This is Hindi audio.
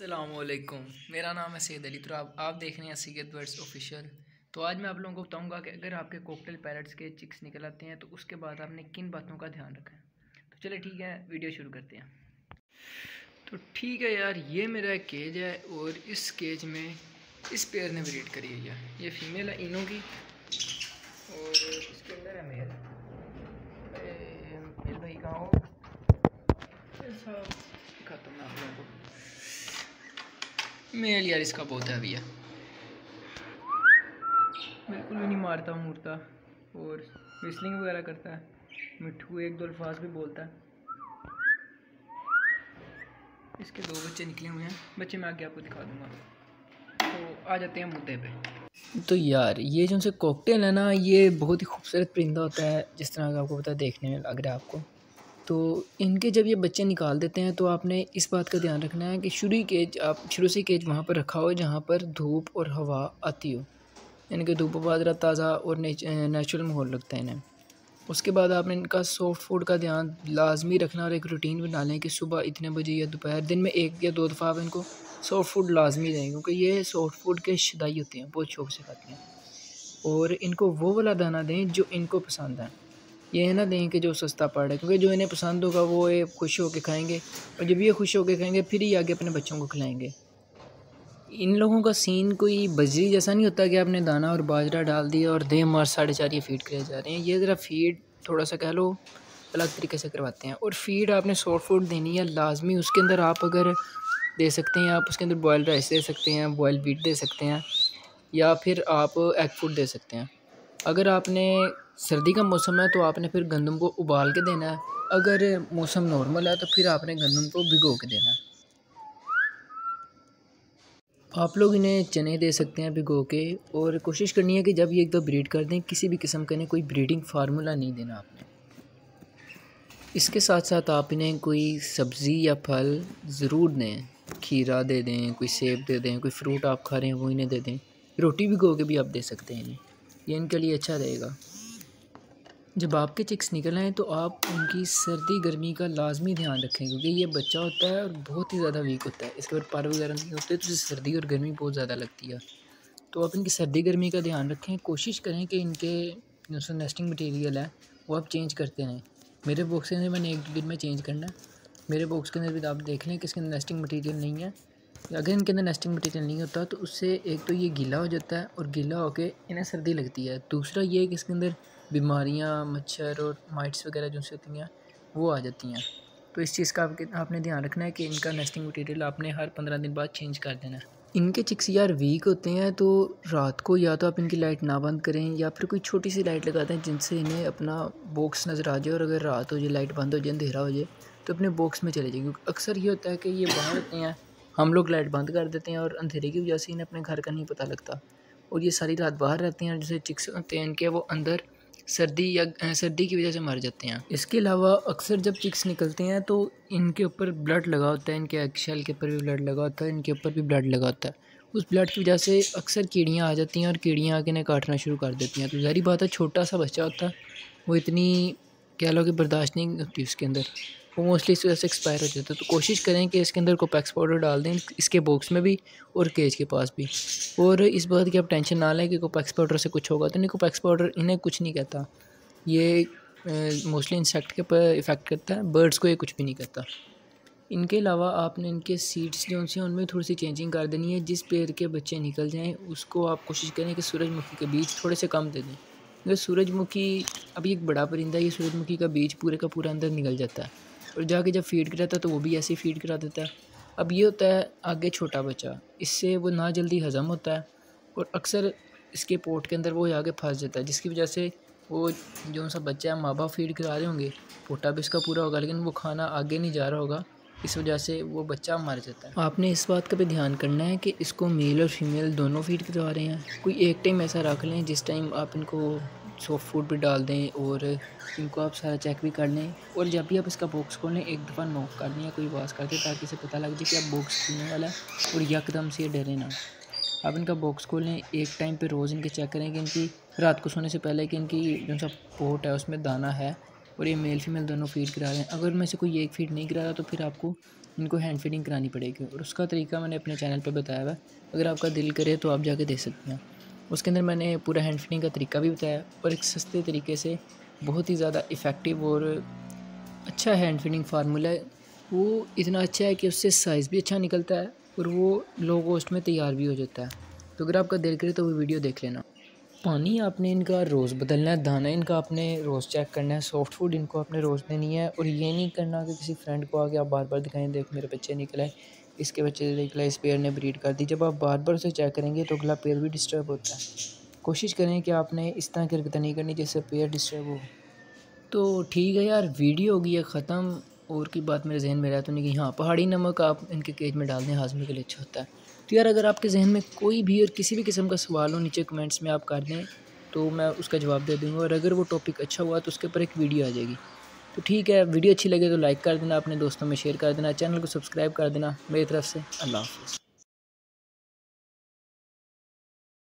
अस्सलामुअलैकुम, मेरा नाम है सैयद अली। तो आप देख रहे हैं सीगेट बर्ड्स ऑफिशियल। तो आज मैं आप लोगों को बताऊंगा कि अगर आपके कॉकटेल पैरट्स के चिक्स निकल आते हैं तो उसके बाद आपने किन बातों का ध्यान रखा है। तो चलिए ठीक है, वीडियो शुरू करते हैं। तो ठीक है यार, ये मेरा एक केज है और इस केज में इस पेयर ने ब्रीड करी है। ये फीमेल है इनों की और इसके अंदर है मेल। मेल भाई कहाँ हो? दिखाता हूँ मैं आप लोगों को। मेल यार इसका बहुत हैवी है, बिल्कुल भी नहीं मारता मूरता और विस्लिंग वगैरह करता है। मिट्ठू एक दो अल्फाज भी बोलता है। इसके 2 बच्चे निकले हुए हैं, बच्चे मैं आगे आपको दिखा दूंगा। तो आ जाते हैं मुद्दे पे। तो यार ये जो उनसे कॉकटेल है ना, ये बहुत ही खूबसूरत परिंदा होता है, जिस तरह का आपको पता है, देखने में लग रहा है आपको। तो इनके जब ये बच्चे निकाल देते हैं तो आपने इस बात का ध्यान रखना है कि शुरू से केज वहाँ पर रखा हो जहाँ पर धूप और हवा आती हो, यानी कि धूप वगैरह ताज़ा और नेचुरल माहौल लगता है इन्हें। उसके बाद आपने इनका सॉफ्ट फूड का ध्यान लाजमी रखना और एक रूटीन बना लें कि सुबह इतने बजे या दोपहर दिन में 1 या 2 दफ़ा आप इनको सॉफ्ट फूड लाजमी दें, क्योंकि ये सॉफ्ट फूड के शदाई होते हैं, बहुत शौक से खाते हैं। और इनको वो वाला दाना दें जो इनको पसंद है, ये ना दें कि जो सस्ता पड़े, क्योंकि जो इन्हें पसंद होगा वो ये खुश होकर खाएंगे और जब ये खुश होकर खाएंगे फिर ही आगे अपने बच्चों को खिलाएंगे। इन लोगों का सीन कोई बजरी जैसा नहीं होता कि आपने दाना और बाजरा डाल दिया और दे मार 4.5 ये फीड करे जा रहे हैं। ये ज़रा फीड थोड़ा सा कह लो अलग तरीके से करवाते हैं। और फीड आपने सॉफ्ट फूड देनी है लाजमी। उसके अंदर आप अगर दे सकते हैं, आप उसके अंदर बॉयल राइस दे सकते हैं, बॉयल वीट दे सकते हैं, या फिर आप एग फूड दे सकते हैं। अगर आपने सर्दी का मौसम है तो आपने फिर गंदम को उबाल के देना है। अगर मौसम नॉर्मल है तो फिर आपने गंदम को भिगो के देना है। आप लोग इन्हें चने दे सकते हैं भिगो के, और कोशिश करनी है कि जब ये एक दो ब्रीड कर दें किसी भी किस्म का इन्हें कोई ब्रीडिंग फार्मूला नहीं देना आपने। इसके साथ साथ आप इन्हें कोई सब्ज़ी या फल ज़रूर दें, खीरा दे दें, कोई सेब दे दें, कोई फ्रूट आप खा रहे हैं वो इन्हें दे दें। रोटी भिगो के भी आप दे सकते हैं इन्हें, ये इनके लिए अच्छा रहेगा। जब आपके चिक्स निकल आएँ तो आप उनकी सर्दी गर्मी का लाजमी ध्यान रखें, क्योंकि ये बच्चा होता है और बहुत ही ज़्यादा वीक होता है। इसके ऊपर पर वगैरह नहीं होते तो सर्दी और गर्मी बहुत ज़्यादा लगती है। तो आप इनकी सर्दी गर्मी का ध्यान रखें। कोशिश करें कि इनके जो नेस्टिंग मटेरियल है वो आप चेंज करते रहें। मेरे बॉक्स के अंदर मैंने 1-2 दिन में चेंज करना है। मेरे बॉक्स के अंदर भी आप देख लें कि इसके अंदर नेस्टिंग मटेरियल नहीं है। अगर इनके अंदर नेस्टिंग मटेरियल नहीं होता तो उससे एक तो ये गीला हो जाता है और गीला होकर इन्हें सर्दी लगती है। दूसरा ये कि इसके अंदर बीमारियाँ, मच्छर और माइट्स वगैरह जो से होती हैं वो आ जाती हैं। तो इस चीज़ का आपने ध्यान रखना है कि इनका नेस्टिंग मटेरियल आपने हर 15 दिन बाद चेंज कर देना है। इनके चिक्स यार वीक होते हैं तो रात को या तो आप इनकी लाइट ना बंद करें या फिर कोई छोटी सी लाइट लगा दें जिनसे इन्हें अपना बॉक्स नज़र आ जाए। और अगर रात हो जाए, लाइट बंद हो जाए, अंधेरा हो जाए तो अपने बॉक्स में चले जाए, क्योंकि अक्सर ये होता है कि ये बाहर होते हैं, हम लोग लाइट बंद कर देते हैं और अंधेरे की वजह से इन्हें अपने घर का नहीं पता लगता और ये सारी रात बाहर रहते हैं। जैसे चिक्स होते हैं इनके, वो अंदर सर्दी की वजह से मर जाते हैं। इसके अलावा अक्सर जब चिक्स निकलते हैं तो इनके ऊपर ब्लड लगा होता है, इनके एगशेल के ऊपर भी ब्लड लगा होता है, इनके ऊपर भी ब्लड लगा होता है। उस ब्लड की वजह से अक्सर कीड़ियाँ आ जाती हैं और कीड़ियाँ आके इन्हें काटना शुरू कर देती हैं। तो ज़ाहिर बात है, छोटा सा बच्चा होता है, वो इतनी कह लो कि बर्दाश्त नहीं होती उसके अंदर, वो मोस्टली इस वजह से एक्सपायर हो जाता है। तो कोशिश करें कि इसके अंदर कोपेक्स पाउडर डाल दें, इसके बॉक्स में भी और केज के पास भी। और इस बात की आप टेंशन ना लें कि कोपेक्स पाउडर से कुछ होगा, तो नहीं, कोपेक्स पाउडर इन्हें कुछ नहीं कहता। ये मोस्टली इंसेक्ट के ऊपर इफ़ेक्ट करता है, बर्ड्स को ये कुछ भी नहीं करता। इनके अलावा आपने इनके सीड्स जो हैं उनमें थोड़ी सी चेंजिंग कर देनी है। जिस पेड़ के बच्चे निकल जाएं उसको आप कोशिश करें कि सूरजमुखी के बीज थोड़े से कम दे दें, क्योंकि सूरजमुखी अभी एक बड़ा परिंदा है, ये सूरजमुखी का बीज पूरे का पूरा अंदर निकल जाता है और जाके जब फीड कराता है तो वो भी ऐसे ही फीड करा देता है। अब ये होता है आगे छोटा बच्चा, इससे वो ना जल्दी हज़म होता है और अक्सर इसके पोट के अंदर वो आगे फंस जाता है, जिसकी वजह से वो जो सा बच्चा है माँ बाप फीड करा रहे होंगे, पोटा भी इसका पूरा होगा लेकिन वो खाना आगे नहीं जा रहा होगा, इस वजह से वो बच्चा मर जाता है। आपने इस बात का भी ध्यान करना है कि इसको मेल और फीमेल दोनों फीड करवा रहे हैं। कोई एक टाइम ऐसा रख लें जिस टाइम आप इनको सॉफ्ट फूड भी डाल दें और इनको आप सारा चेक भी कर लें। और जब भी आप इसका बॉक्स खोलें एक दफ़ा नॉक कर दें या कोई आवाज़ करके, ताकि इसे पता लग जाए कि आप बॉक्स खुलने वाला है और यकदम से डरे ना। आप इनका बॉक्स खोलें, एक टाइम पे रोज़ इनके चेक करें कि इनकी रात को सोने से पहले कि इनकी जो सा पोट है उसमें दाना है और ये मेल फीमेल दोनों फीड करा रहे हैं। अगर में से कोई एक फीड नहीं करा रहा तो फिर आपको इनको हैंड फीडिंग करानी पड़ेगी और उसका तरीका मैंने अपने चैनल पे बताया हुआ है। अगर आपका दिल करे तो आप जाके देख सकते हैं। उसके अंदर मैंने पूरा हैंड फीडिंग का तरीका भी बताया और एक सस्ते तरीके से बहुत ही ज़्यादा इफ़ेक्टिव और अच्छा हैंड फीडिंग फार्मूला है। वो इतना अच्छा है कि उससे साइज़ भी अच्छा निकलता है और वो लो कॉस्ट में तैयार भी हो जाता है। तो अगर आपका दिल करे तो वो वीडियो देख लेना। पानी आपने इनका रोज़ बदलना है, दाना इनका आपने रोज़ चेक करना है, सॉफ्ट फूड इनको आपने रोज़ देनी है। और ये नहीं करना कि किसी फ्रेंड को आके आप बार बार दिखाएं, देख मेरे बच्चे निकले, इसके बच्चे निकले, इस पेयर ने ब्रीड कर दी। जब आप बार बार उसे चेक करेंगे तो अगला पेयर भी डिस्टर्ब होता है। कोशिश करें कि आपने इस तरह की हरकतें नहीं करनी जिससे पेयर डिस्टर्ब हो। तो ठीक है यार, वीडियो होगी है ख़त्म। और की बात मेरे जहन में रहा तो नहीं कि हाँ, पहाड़ी नमक आप इनके केज में डाल दें, हाजमे के लिए अच्छा होता है। तो यार अगर आपके जहन में कोई भी और किसी भी किस्म का सवाल हो, नीचे कमेंट्स में आप कर दें तो मैं उसका जवाब दे दूँगा। और अगर वो टॉपिक अच्छा हुआ तो उसके ऊपर एक वीडियो आ जाएगी। तो ठीक है, वीडियो अच्छी लगे तो लाइक कर देना, अपने दोस्तों में शेयर कर देना, चैनल को सब्सक्राइब कर देना। मेरी तरफ से अल्लाह हाफ़िज़।